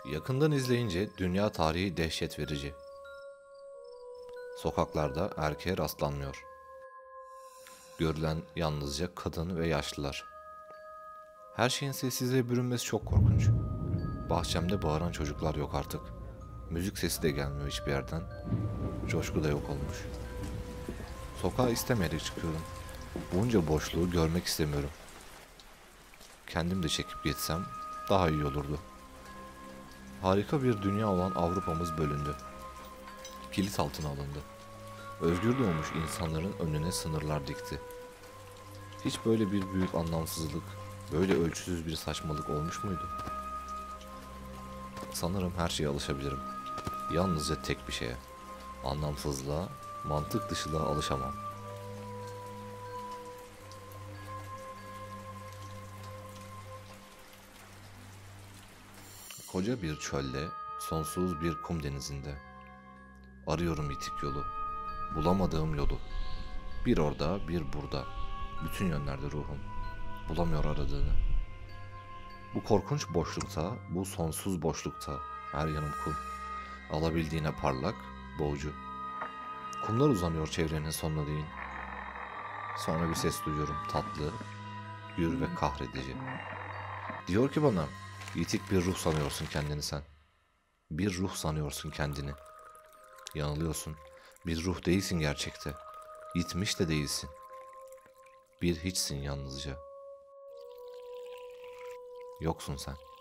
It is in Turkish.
Yakından izleyince dünya tarihi dehşet verici. Sokaklarda erkeğe rastlanmıyor. Görülen yalnızca kadın ve yaşlılar. Her şeyin sessizliğe bürünmesi çok korkunç. Bahçemde bağıran çocuklar yok artık. Müzik sesi de gelmiyor hiçbir yerden. Coşku da yok olmuş. Sokağa istemeyerek çıkıyorum. Bunca boşluğu görmek istemiyorum. Kendim de çekip geçsem daha iyi olurdu. Harika bir dünya olan Avrupa'mız bölündü. Kilit altına alındı. Özgür doğmuş insanların önüne sınırlar dikti. Hiç böyle bir büyük anlamsızlık, böyle ölçüsüz bir saçmalık olmuş muydu? Sanırım her şeye alışabilirim. Yalnızca tek bir şeye. Anlamsızlığa, mantık dışılığa alışamam. Koca bir çölde, sonsuz bir kum denizinde. Arıyorum yitik yolu. Bulamadığım yolu. Bir orada, bir burada. Bütün yönlerde ruhum. Bulamıyor aradığını. Bu korkunç boşlukta, bu sonsuz boşlukta her yanım kum. Alabildiğine parlak, boğucu. Kumlar uzanıyor çevrenin sonuna değin. Sonra bir ses duyuyorum tatlı, gür ve kahredici. Diyor ki bana, yitik bir ruh sanıyorsun kendini sen. Bir ruh sanıyorsun kendini. Yanılıyorsun. Bir ruh değilsin gerçekte. Yitmiş de değilsin. Bir hiçsin yalnızca. Yoksun sen.